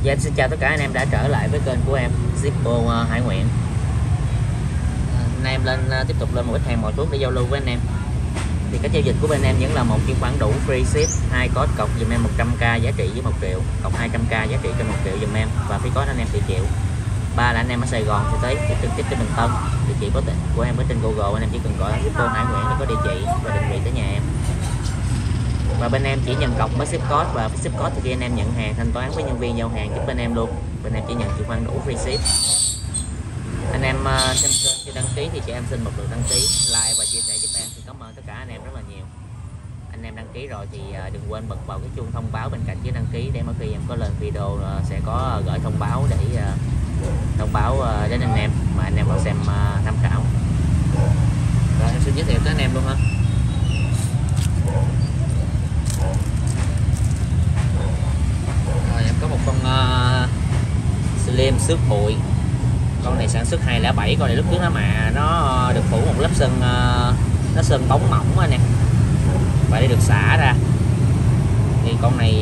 Dạ, xin chào tất cả anh em đã trở lại với kênh của em Zippo Hải Nguyện. Anh em tiếp tục lên một ít hàng màu thuốc để giao lưu với anh em. Thì cái giao dịch của bên em vẫn là một chuyển khoản đủ free ship, 2 code cọc dùm em 100k giá trị với 1 triệu, cọc 200k giá trị trên 1 triệu dùm em và phí code anh em thì triệu. 3 là anh em ở Sài Gòn thì tới trực tiếp tới Bình Tân. Địa chỉ của em ở trên Google, anh em chỉ cần gọi Zippo Hải Nguyện để có địa chỉ và định vị tới nhà em. Và bên em chỉ nhận cọc mới ship code, và ship code thì khi anh em nhận hàng thanh toán với nhân viên giao hàng giúp bên em luôn. Bên em chỉ nhận chuyển khoản đủ free ship. Anh em xem kênh chưa đăng ký thì chị em xin một lượt đăng ký, like và chia sẻ giúp em thì cảm ơn tất cả anh em rất là nhiều. Anh em đăng ký rồi thì đừng quên bật vào cái chuông thông báo bên cạnh chữ đăng ký để mỗi khi em có lên video sẽ có gửi thông báo để thông báo đến anh em mà anh em vào xem tham khảo. Rồi em xin giới thiệu tới anh em luôn ha. Rồi em có một con Slim xước bụi. Con này sản xuất 207, con này lúc trước nó được phủ một lớp sơn, nó sơn bóng mỏng anh em, và để được xả ra. Thì con này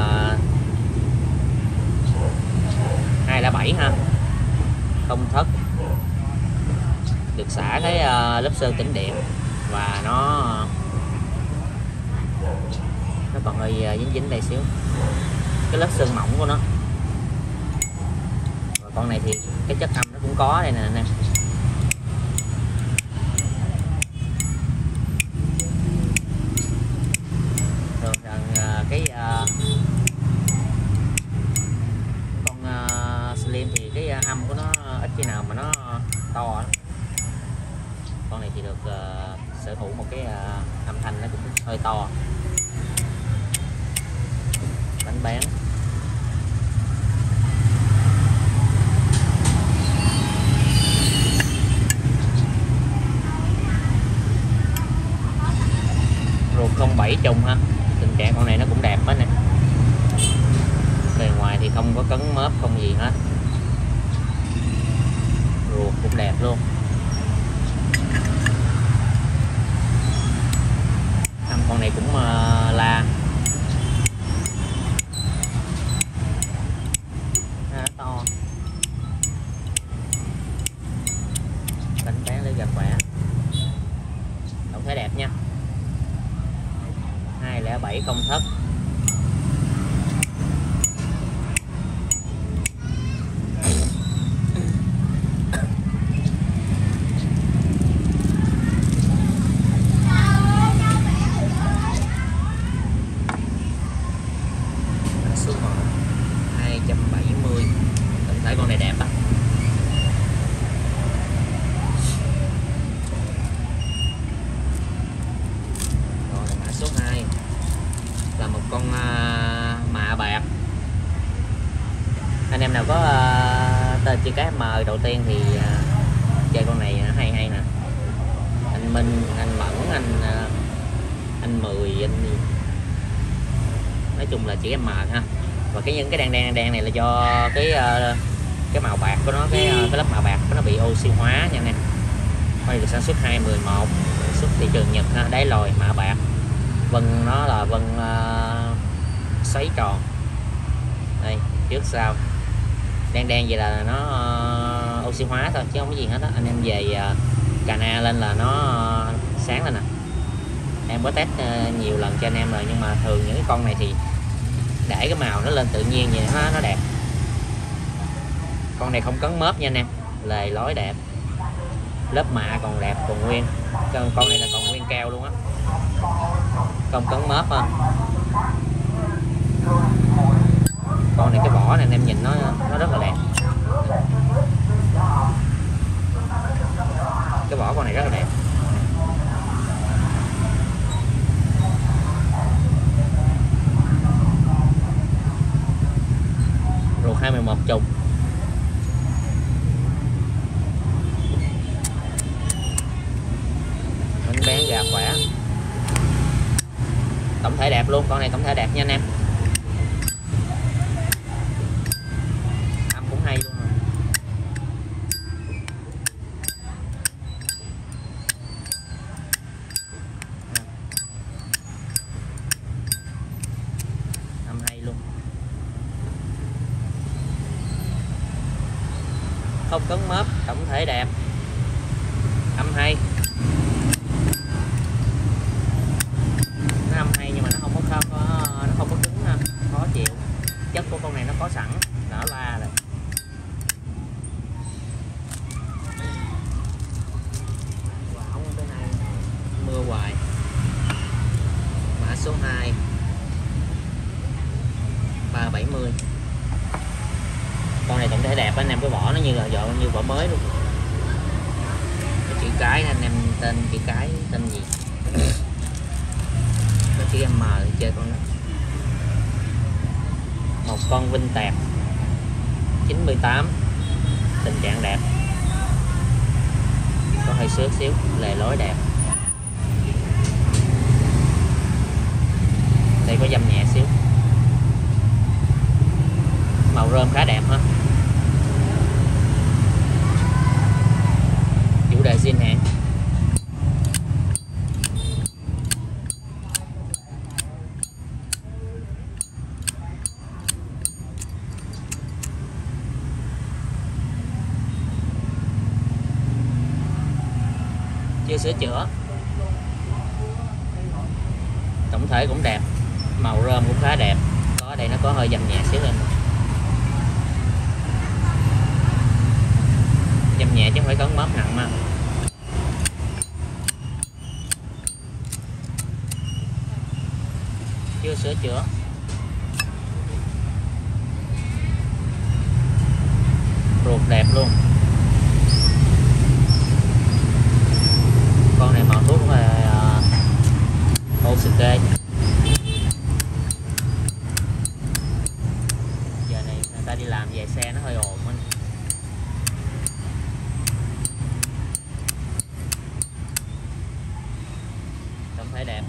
207 ha, không thất, được xả cái lớp sơn tĩnh điện và nó còn hơi dính dính đây xíu, cái lớp sơn mỏng của nó. Và con này thì cái chất âm nó cũng có đây nè anh em. Rồi cái con Slim thì cái âm của nó ít khi nào mà nó to lắm. Con này thì được sở hữu một cái âm thanh nó cũng hơi to, bánh bán. Ruột 07 trùng ha, tình trạng con này nó cũng đẹp hết nè, bề ngoài thì không có cấn mớp không gì hết, ruột cũng đẹp luôn. Con này cũng la to, bánh bán lấy gà khỏe, tổng thể đẹp nha. 207 không thất. Số 1 270. Tổng thể con này đẹp á. Rồi mã số 2 là một con mạ bạc. Anh em nào có tên chữ cái M đầu tiên thì chơi con này hay nè. Anh Minh, anh Mẫn, anh Mười, anh nói chung là chữ M ha. Và những cái đen này là do cái màu bạc của nó, cái lớp màu bạc của nó bị oxy hóa nha anh em. Đây được sản xuất 2011, xuất thị trường Nhật ha, đáy lồi mạ bạc. Vân nó là vân xoáy tròn. Đây, trước sau đen vậy là nó oxy hóa thôi chứ không có gì hết á. Anh em về Cana lên là nó sáng lên nè. Em có test nhiều lần cho anh em rồi, nhưng mà thường những cái con này thì để cái màu nó lên tự nhiên vậy nó đẹp. Con này không cấn mớp nha anh em, lề lối đẹp, lớp mạ còn đẹp, còn nguyên. Con này là còn nguyên keo luôn á, không cấn mớp ha. Con này cái vỏ này anh em nhìn nó rất là đẹp, cái vỏ con này rất là đẹp. Ruột 21 trùng. Bánh bán gà khỏe, tổng thể đẹp luôn. Con này tổng thể đẹp nha anh em, âm cũng hay luôn. Âm hay luôn. không cấn mớp, tổng thể đẹp, âm hay. Nó âm hay nhưng mà nó không có cứng ha, khó chịu. Chất của con này nó có sẵn, đỡ la rồi. Wow, cái này mưa hoài. Mã số 2 370. Con này tổng thể đẹp anh em, cái vỏ nó như là như vỏ mới luôn. Cái chữ cái anh em tên chữ cái tên gì? Cái chữ M chơi con đó. Một con vinh tẹp 98, tình trạng đẹp, có hơi xước xíu, lề lối đẹp. Đây có dăm nhẹ xíu, màu rơm khá đẹp ha. Chủ đề zin hãng. Chưa sửa chữa, tổng thể cũng đẹp, màu rơm cũng khá đẹp. Có đây nó có hơi dầm nhẹ xíu lên, dầm nhẹ chứ không phải cấn mớp nặng mà. Chưa sửa chữa, ruột đẹp luôn. Con này màu thuốc là Osuke. Giờ này người ta đi làm về xe nó hơi ồn anh. Tổng thể đẹp.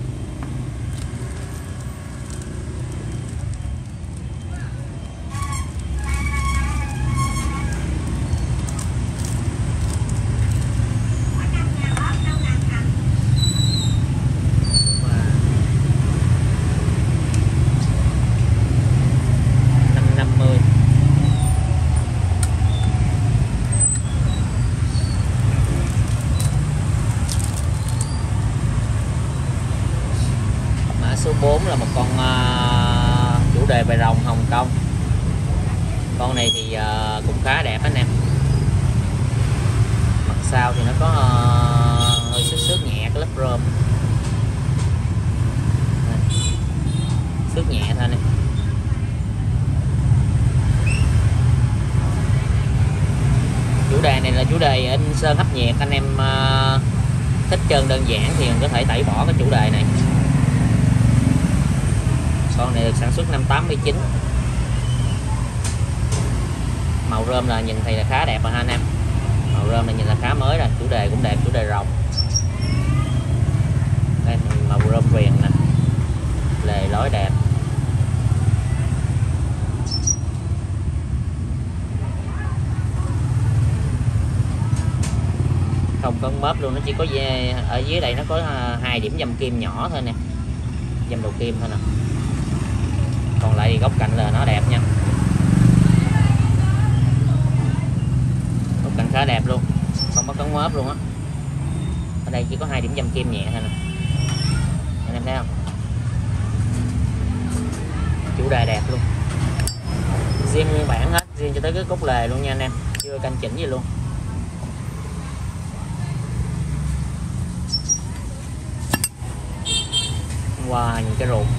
Số 4 là một con chủ đề về rồng Hồng Kông. Con này thì cũng khá đẹp anh em. Mặt sau thì nó có hơi xước nhẹ cái lớp rơm, xước nhẹ thôi nè. Chủ đề này là chủ đề in sơn hấp nhiệt, anh em thích trơn đơn giản thì mình có thể tẩy bỏ cái chủ đề này. Con này được sản xuất năm 89. Màu rơm là nhìn thì là khá đẹp rồi ha anh em. Màu rơm này nhìn là khá mới rồi, chủ đề cũng đẹp, chủ đề rồng. Đây màu rơm viền nè, lề lối đẹp. Không có mớp luôn, nó chỉ có ở dưới đây nó có 2 điểm dăm kim nhỏ thôi nè, dăm đầu kim thôi nè. Còn lại thì góc cạnh là nó đẹp nha, góc cạnh khá đẹp luôn, không có cấn mớp luôn á. Ở đây chỉ có 2 điểm dăm kim nhẹ thôi nè, anh em thấy không? Chủ đề đẹp luôn, riêng nguyên bản hết, riêng cho tới cái cốt lề luôn nha anh em, chưa canh chỉnh gì luôn. Wow, nhìn cái ruột,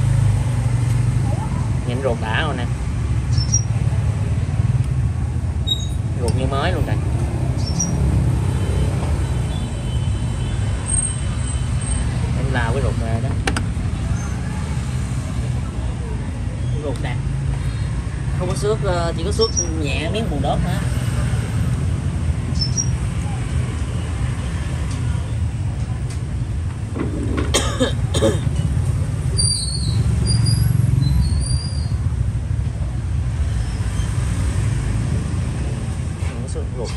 nhìn ruột đã rồi nè, ruột như mới luôn này. Em lao cái ruột này đó, ruột đẹp, không có xước, chỉ có xước nhẹ miếng bùn đốt hả. Ruột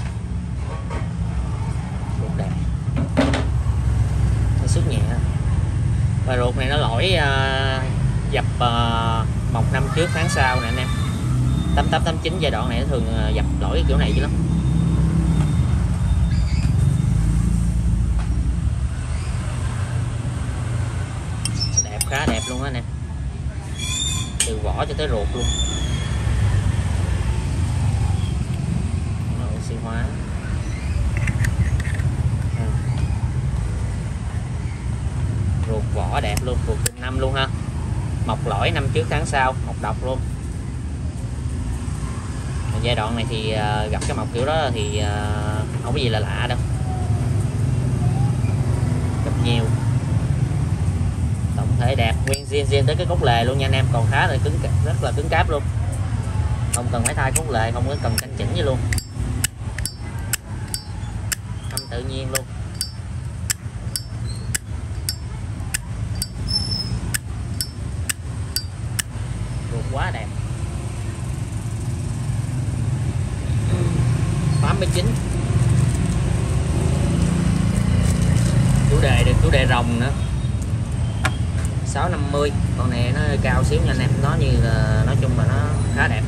đẹp, nó xước nhẹ. Và ruột này nó lỗi dập 1 năm trước tháng sau nè anh em, 8889 giai đoạn này nó thường dập lỗi cái kiểu này chứ lắm. Đẹp, khá đẹp luôn á nè, từ vỏ cho tới ruột luôn. Nó oxy hóa. Ruột vỏ đẹp luôn, ruột từng năm luôn ha. Mọc lỗi năm trước tháng sau, mọc độc luôn. Giai đoạn này thì gặp cái mọc kiểu đó thì không có gì là lạ đâu, gặp nhiều. Tổng thể đẹp, nguyên riêng tới cái cốt lề luôn nha anh em, còn khá là cứng, rất là cứng cáp luôn, không cần phải thay cốt lề, không có cần canh chỉnh gì luôn, âm tự nhiên luôn. Ruột quá đẹp. 89 chủ đề được, chủ đề rồng nữa. 650, con này nó cao xíu nha anh em, nó như là nói chung là nó khá đẹp.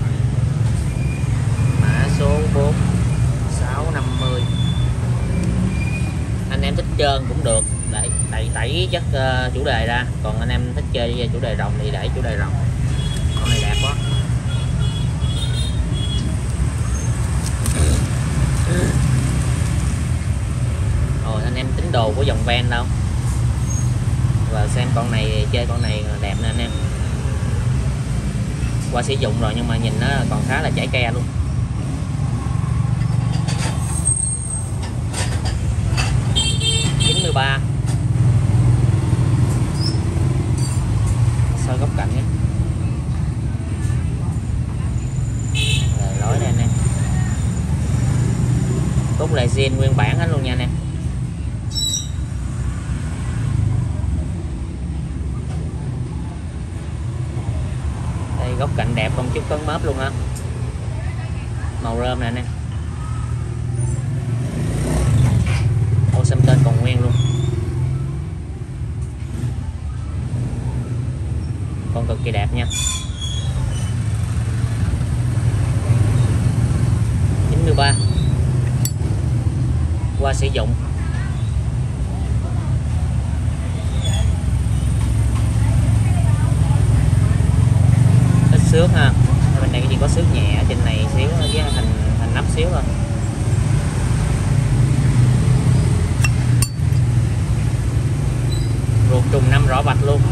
Mã số 4 650. Anh em thích trơn cũng được, đẩy chất chủ đề ra, còn anh em thích chơi chủ đề rồng thì đẩy chủ đề rồng. Con này đẹp quá. Rồi anh em tính đồ của dòng van đâu, và xem con này, chơi con này đẹp nè anh em. Qua sử dụng rồi nhưng mà nhìn nó còn khá là chảy ke luôn. $93. Soi góc cạnh nhé. Lối đây anh em. Cốt lề zin nguyên bản hết luôn nha anh em. Đây góc cạnh đẹp, không chút cấn mớp luôn ha. Màu rơm nè anh em. Ô xăm tên còn nguyên luôn. Con cực kỳ đẹp nha. 93. Qua sử dụng. Ít xước ha, bên này chỉ có xước nhẹ trên này xíu với thành nắp xíu thôi. Ruột trùng năm rõ vạch luôn.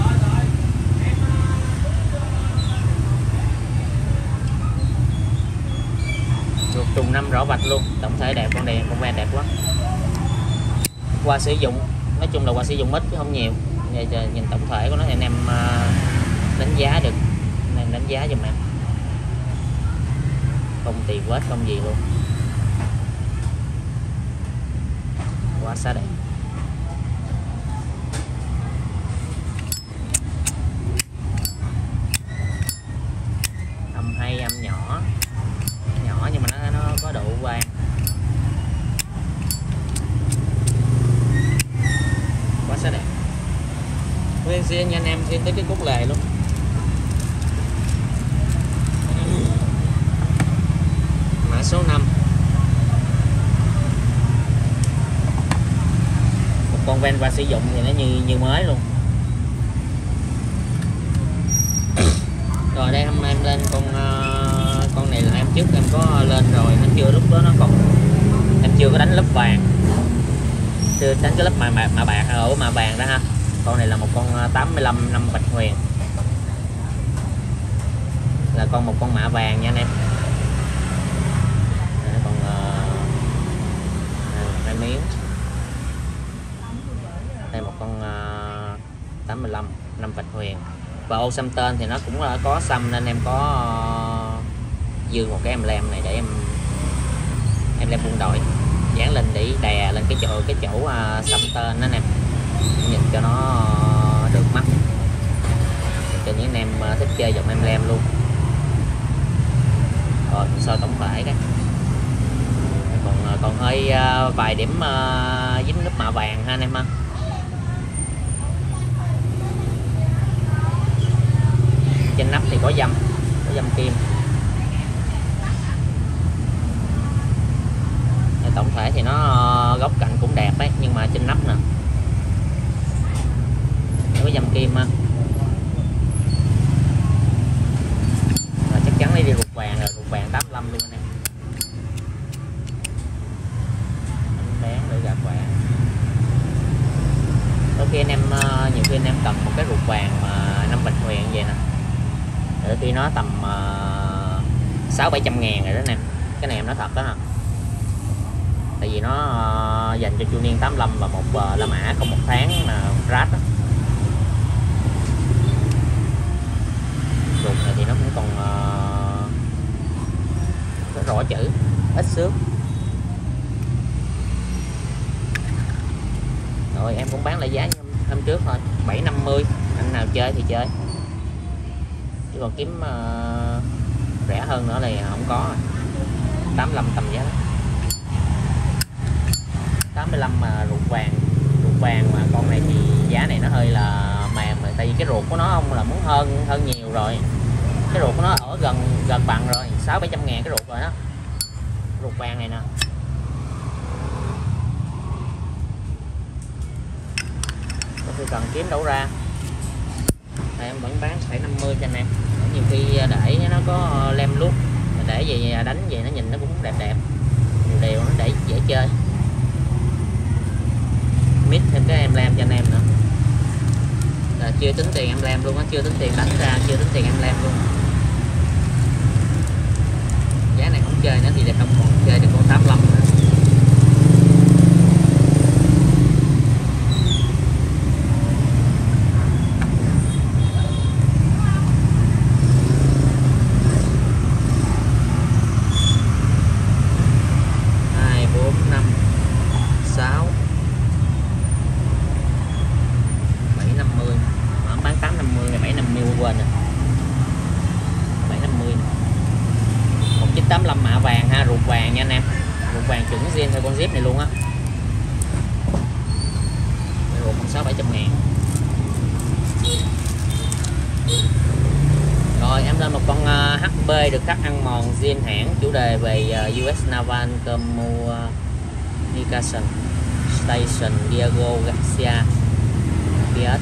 Ruột trùng năm rõ vạch luôn, tổng thể đẹp, con này con ven đẹp quá. Qua sử dụng, nói chung là qua sử dụng ít chứ không nhiều. Nhìn tổng thể của nó thì anh em đánh giá được, nên đánh giá giùm em. Không tì vết không gì luôn, quá xa đẹp. Âm hay, âm nhỏ nhưng mà nó có độ vang. Quá xa đẹp. Nguyên riêng nha anh em, riêng tới cái cốt lề luôn. Mã số 5. Một con ven qua sử dụng thì nó như mới luôn. Rồi đây hôm em lên con này là em trước em có lên rồi, nó chưa, lúc đó nó còn em chưa có đánh lớp vàng, chưa đánh cái lớp mạ bạc ở mạ vàng đó ha. Con này là một con 85 năm Bạch Huyền, là một con mạ vàng nha anh em. Còn hai miếng. Đây một con 85 năm Bạch Huyền. Và ô xăm tên thì nó cũng có xăm nên em có dư một cái emblem này để em buông đội dán lên để đè lên cái chỗ xăm tên đó anh em, nhìn cho nó được mắt, cho những anh em thích chơi dòng emblem luôn. Rồi soi tổng thể cái còn hơi vài điểm dính nước mạ vàng ha anh em ha. Trên nắp thì có dăm kim. nó tầm 600-700 ngàn rồi đó nè. Cái này em nói thật đó hả, tại vì nó dành cho chu niên 85 và một La Mã không 1 tháng là rát đó. Ruột này thì nó cũng còn có rõ chữ, ít xước. Rồi em cũng bán lại giá như hôm trước thôi, 750, anh nào chơi thì chơi, chứ còn kiếm rẻ hơn nữa thì không có. 85 tầm giá đó. 85 mà ruột vàng mà con này thì giá này nó hơi là mềm rồi, tại vì cái ruột của nó không là muốn hơn nhiều rồi, cái ruột của nó ở gần bằng rồi, 600-700 ngàn cái ruột rồi đó, ruột vàng này nè. Tôi cần kiếm đâu ra thì em vẫn bán 750 cho anh em. Nhiều khi để nó có lem look, mà để gì đánh về nó nhìn nó cũng đẹp đều nó để dễ chơi. Mix thêm cái em lem cho anh em nữa. Chưa tính tiền em lem luôn á, chưa tính tiền đánh ra, chưa tính tiền em lem luôn. Giá này không chơi nữa thì để không còn chơi được con 85 nữa. Quên rồi, 750 1985 mạ vàng ha, ruột vàng nha anh em, ruột vàng chuẩn zin theo con zip này luôn á, ruột 600-700 ngàn. Rồi em lên một con HB được cắt ăn mòn zin hãng, chủ đề về US Naval Communication Station Diego Garcia Fiat.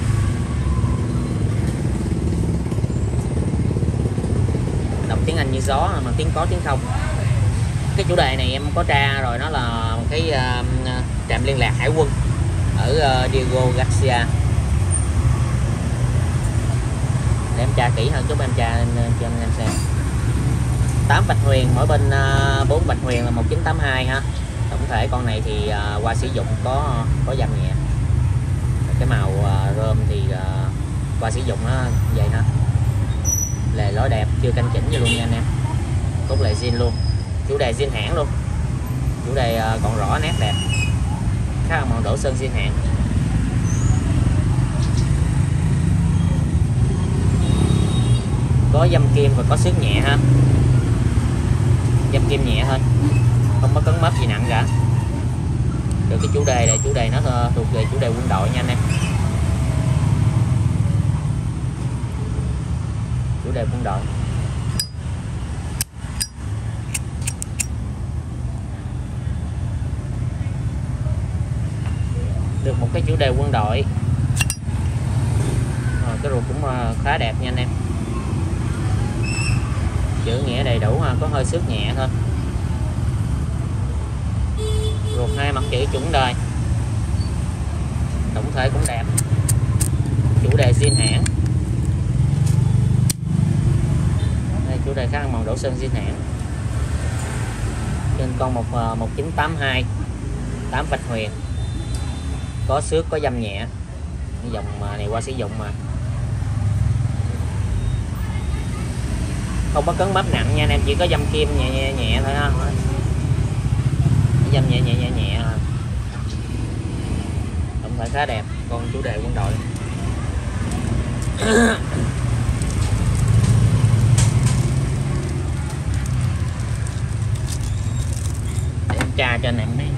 Tiếng Anh như gió mà tiếng có tiếng không. Cái chủ đề này em có tra rồi, nó là cái trạm liên lạc hải quân ở Diego Garcia. Để em tra kỹ hơn chút, em tra cho anh em xem. 8 bạch huyền, mỗi bên 4 bạch huyền là 1982 ha. Tổng thể con này thì qua sử dụng có dầm nhẹ. Cái màu rơm thì qua sử dụng nó vậy ha. Lề lối đẹp, chưa canh chỉnh gì luôn nha anh em. Cốt lệ zin luôn, chủ đề zin hãng luôn, chủ đề còn rõ nét đẹp, khá màu đổ sơn zin hãng. Có dăm kim và có xước nhẹ ha, dăm kim nhẹ thôi, không có cấn mấp gì nặng cả. Được cái chủ đề này, chủ đề nó thuộc về chủ đề quân đội nha anh em, chủ đề quân đội. Được một cái chủ đề quân đội. Rồi, cái ruột cũng khá đẹp nha anh em, chữ nghĩa đầy đủ ha, có hơi xước nhẹ thôi. Ruột 2 mặt chữ chuẩn đời, tổng thể cũng đẹp, chủ đề zin hãng. Đây, chủ đề khác màu đổ sơn zin hãng. Trên con 1982 8 vạch huyền, có xước có dăm nhẹ. Cái dòng này qua sử dụng mà không có cấn bắp nặng nha anh em, chỉ có dăm kim nhẹ thôi ha, dăm nhẹ thôi. Tổng thể khá đẹp, con chủ đề quân đội. Để em tra cho anh em thấy.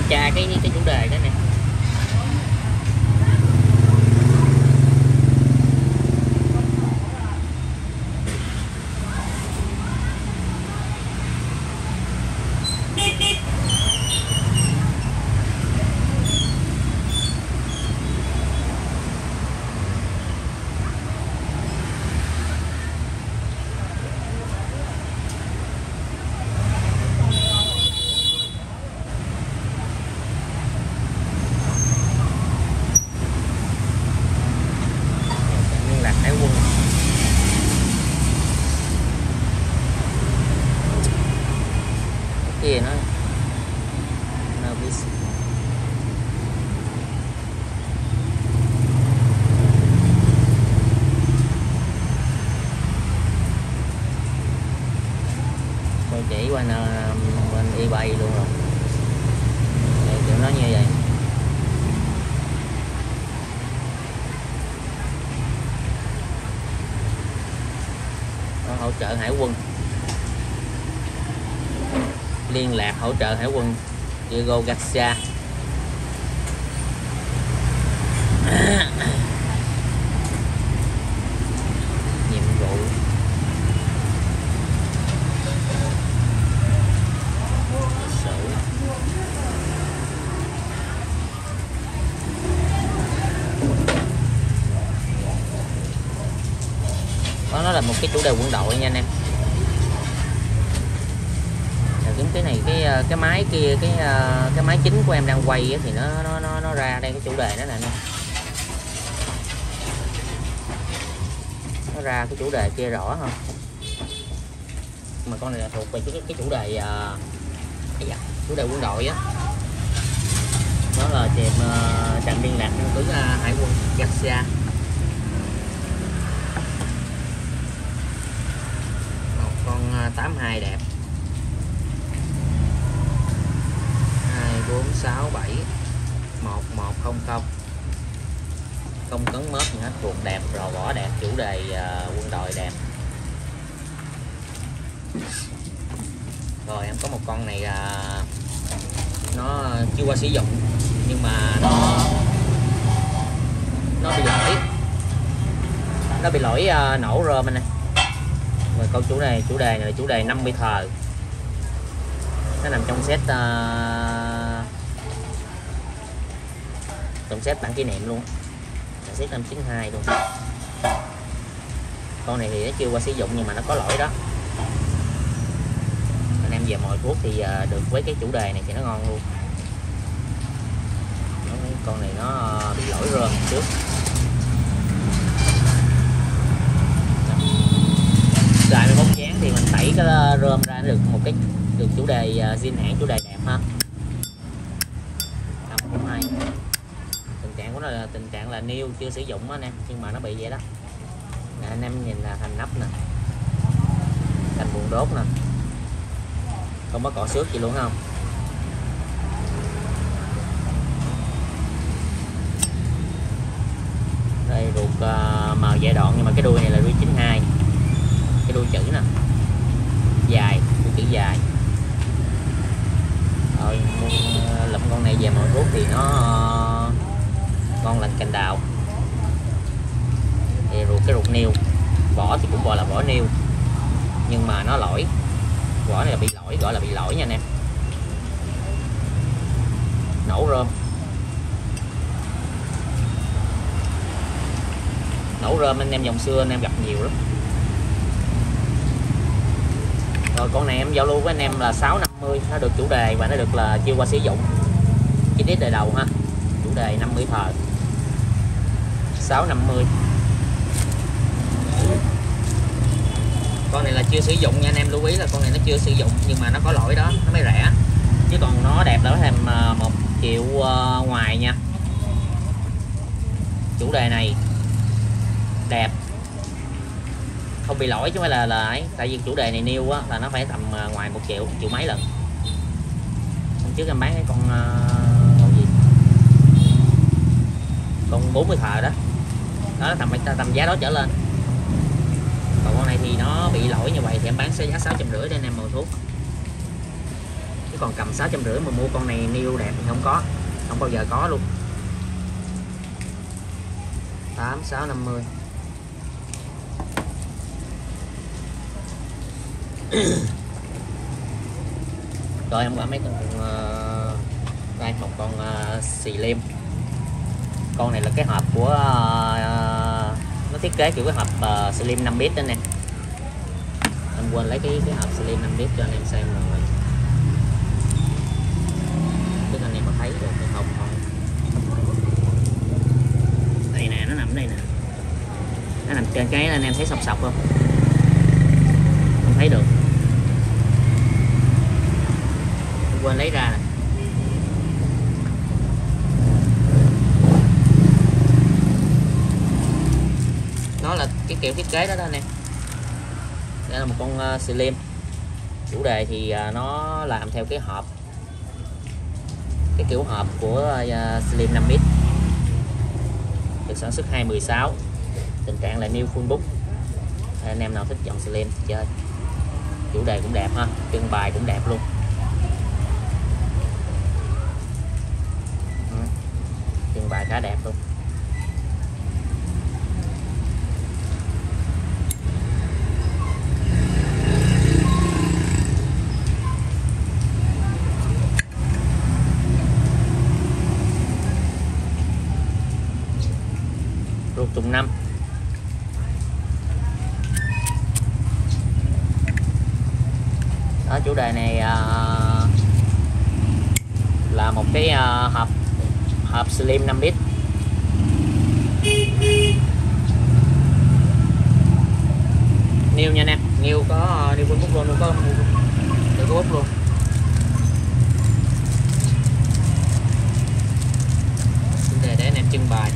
tra cái chủ đề đó nè. Kia nó Navis. Tôi chỉ qua bên eBay luôn rồi. Kiểu nó như vậy. Nó hỗ trợ hải quân. Liên lạc hỗ trợ hải quân Diego Garcia. Nhiệm vụ sử đó, nó là một cái chủ đề quân đội nha anh em. Cái này cái máy kia, cái máy chính của em đang quay thì nó ra đây cái chủ đề đó nè anh em. Nó ra cái chủ đề kia rõ không? Mà con này là thuộc về cái chủ đề chủ đề quân đội á. Đó là trạm liên lạc của hải quân Garcia. Một con 82 đẹp. 467 1100 không cấn mớp gì hết, ruột đẹp, rò vỏ đẹp, chủ đề quân đội đẹp. Rồi em có một con này nó chưa qua sử dụng nhưng mà nó bị lỗi nổ rơm anh này. Rồi câu chủ đề này là chủ đề 50 thờ. Nó nằm trong set bản kỷ niệm luôn, set 592 luôn. Con này thì nó chưa qua sử dụng nhưng mà nó có lỗi đó. Anh em về mồi thuốc thì được với cái chủ đề này thì nó ngon luôn. Con này nó bị lỗi rơm trước. Xài 21 chén thì mình tẩy cái rơm ra được một cái chủ đề zin hãng, chủ đề đẹp ha. 502. Tình trạng của nó là tình trạng là new chưa sử dụng anh em, nhưng mà nó bị vậy đó. Nè, anh em nhìn là thành nắp nè, thành buồng đốt nè, không có cọ xước gì luôn không. Đây ruột màu giai đoạn nhưng mà cái đuôi này là đuôi 92, cái đuôi chữ nè, dài, đuôi chữ dài. Rồi lụm con này về mồi thuốc thì nó con lành cành đào. Thì cái ruột niêu, vỏ thì cũng gọi là vỏ niêu nhưng mà nó lỗi, vỏ này là bị lỗi, gọi là bị lỗi nha anh em. Nổ rơm, anh em dòng xưa anh em gặp nhiều lắm. Rồi con này em giao lưu với anh em là 650, nó được chủ đề và nó được là chưa qua sử dụng. Chi tiết đời đầu ha, chủ đề 50 thờ 650. Con này là chưa sử dụng nha anh em, lưu ý là con này nó chưa sử dụng nhưng mà nó có lỗi đó nó mới rẻ, chứ còn nó đẹp là thêm 1 triệu ngoài nha. Chủ đề này đẹp, không bị lỗi chứ không phải là ấy, tại vì chủ đề này new á là nó phải tầm ngoài 1 triệu, 1 triệu mấy lần. Hôm trước em bán cái con gì, con 40 thờ đó, đó tầm giá đó trở lên. Còn con này thì nó bị lỗi như vậy thì em bán sẽ giá 650 để anh em mồi thuốc. Cái còn cầm 650 mà mua con này new đẹp thì không bao giờ có luôn. 8650. Rồi em qua mấy con đây một con xì liêm. Con này là cái hộp của nó thiết kế kiểu cái hộp slim 5 bit đó nè. Em quên lấy cái hộp slim 5 bit cho anh em xem rồi. Chứ anh em có thấy được hay không thôi. Đây nè, nó nằm đây nè. Nó nằm trên cái anh em thấy sọc không? Không thấy được. Em quên lấy ra nè. Nó là cái kiểu thiết kế đó đó anh em. Đây là một con slim. Chủ đề thì nó làm theo cái hộp, cái kiểu hộp của slim 5 bit, được sản xuất 2016, tình trạng là new full book. Anh em nào thích dòng slim chơi. Chủ đề cũng đẹp ha, trưng bày cũng đẹp luôn. Trưng bày khá đẹp luôn. Ruột Tùng 5. Đó, chủ đề này là một cái hộp slim 5 bit. New nha nè, new có new full book luôn, có bút luôn. Chủ đề để anh em trưng bày.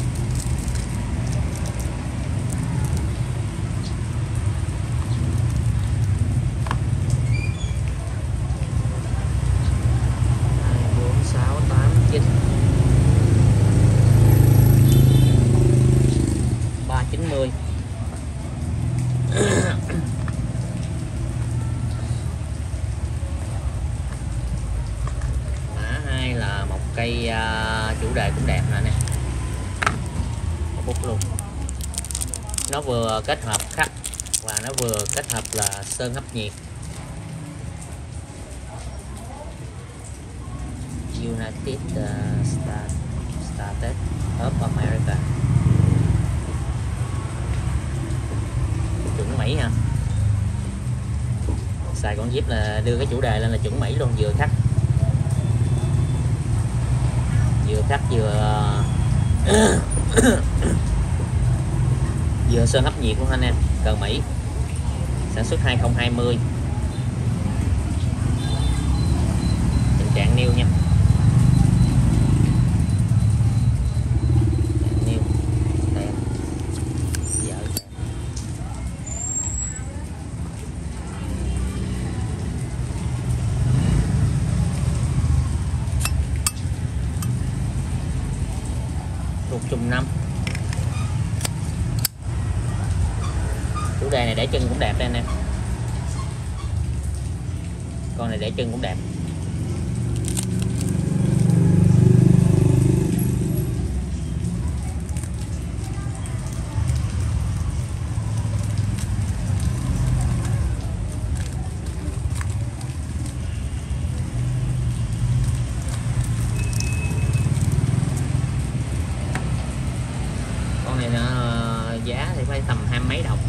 Mã 2 là một cây chủ đề cũng đẹp nè, bút luôn. Nó vừa kết hợp khắc và nó vừa kết hợp là sơn hấp nhiệt. United States of America. Chuẩn Mỹ ha. Xài con zip là đưa cái chủ đề lên là chuẩn Mỹ luôn, vừa khắc vừa sơn hấp nhiệt luôn anh em. Cờ Mỹ, sản xuất 2020, tình trạng new nha. New đẹp, dở. Ruột Tùng 5. Chủ đề này để chân cũng đẹp đây anh em. Con này để chân cũng đẹp. Con này giá thì phải tầm 20 mấy đồng.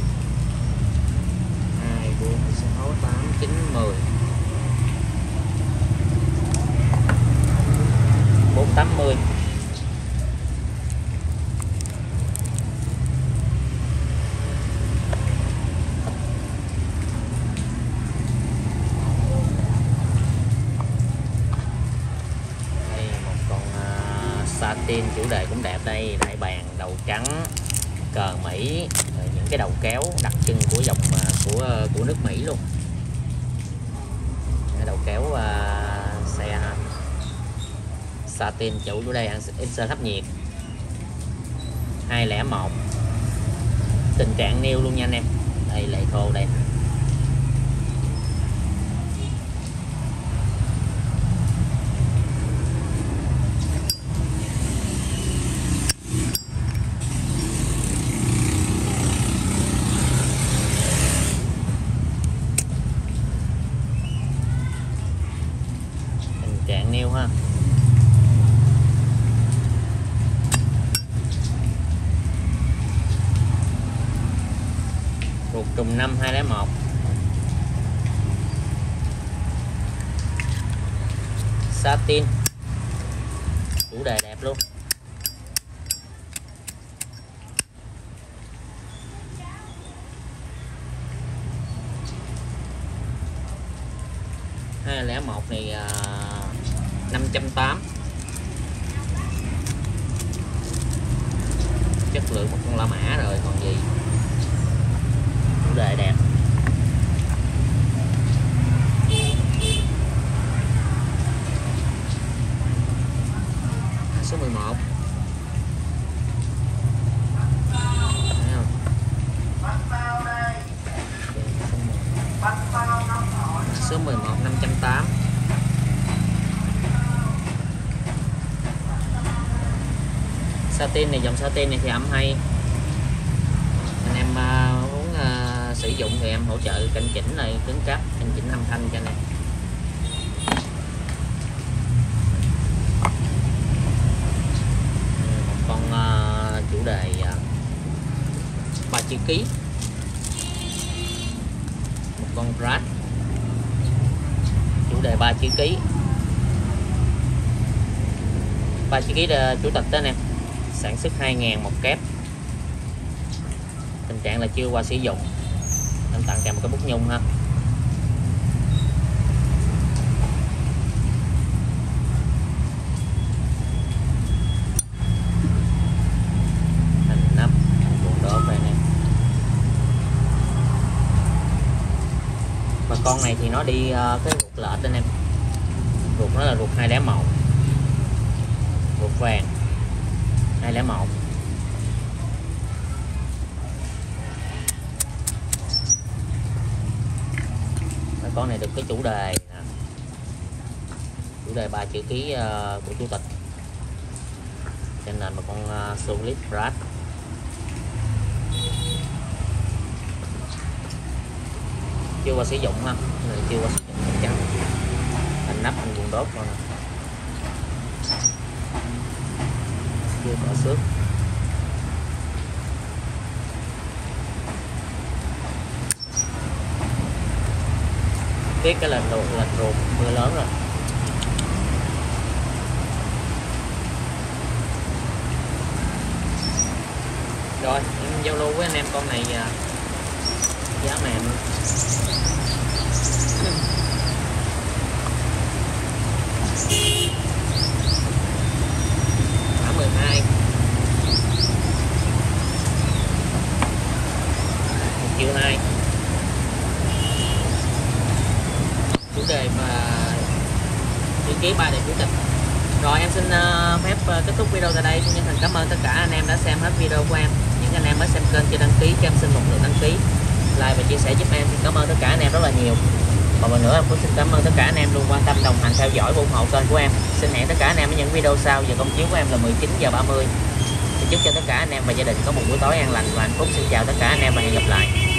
2, 4, 6, 8, 9, 10, 480. Đây một con satin chủ đề cũng đẹp đây, đại bàng đầu trắng, cờ Mỹ, rồi những cái đầu kéo đặc trưng của dòng của nước Mỹ luôn. Cái đầu kéo xe satin chủ đây insert hấp nhiệt 201, tình trạng new luôn nha anh em. Đây lệ thô đây. 201. Satin, chủ đề đẹp luôn. Hai lẻ một này 580. Chất lượng một con La Mã rồi còn gì. Chủ đề đẹp. Số 11. Thấy không? Số 11 580. Satin này, dòng satin này thì âm hay. Anh em muốn sử dụng thì em hỗ trợ canh chỉnh này, cứng cáp, canh chỉnh âm thanh cho anh em. Một con chủ đề 3 chữ ký. Một con Brad chủ đề 3 chữ ký. 3 chữ ký là chủ tịch đó anh em. Sản xuất 2000 một kép. Tình trạng là chưa qua sử dụng. Em tặng kèm một cái bút nhung ha. Thành nắp cuộn đốt đây nè. Và con này thì nó đi cái ruột lệch anh em. Ruột nó là ruột 201. Ruột vàng 201. Và con này được cái chủ đề nè. Chủ đề 3 chữ ký của chủ tịch. Trên nền một con Solid Brad. Chưa qua sử dụng ha. Chưa qua sử dụng chắc chắn. Thành nắp thành cuộn đốt con nè. Chưa có xước. Tiếc cái lệnh ruột mưa lớn rồi. Rồi em giao lưu với anh em con này giá mềm. Mã 12 1.2 triệu. Chủ đề và chữ ký 3 đề chủ tịch. Rồi em xin phép kết thúc video tại đây. Xin chân thành cảm ơn tất cả anh em đã xem hết video của em. Những anh em mới xem kênh chưa đăng ký cho em xin một lượt đăng ký, like và chia sẻ giúp em. Xin cảm ơn tất cả anh em rất là nhiều. Một lần nữa em cũng xin cảm ơn tất cả anh em luôn quan tâm, đồng hành, theo dõi và ủng hộ kênh của em. Xin hẹn tất cả anh em ở những video sau. Giờ công chiếu của em là 19h30. Xin chúc cho tất cả anh em và gia đình có một buổi tối an lành và hạnh phúc. Xin chào tất cả anh em và hẹn gặp lại.